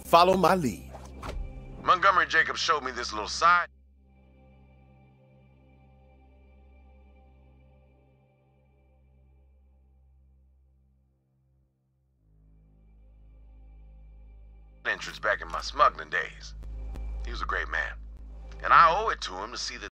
Follow my lead. Montgomery Jacobs showed me this little side entrance back in my smuggling days. He was a great man, and I owe it to him to see that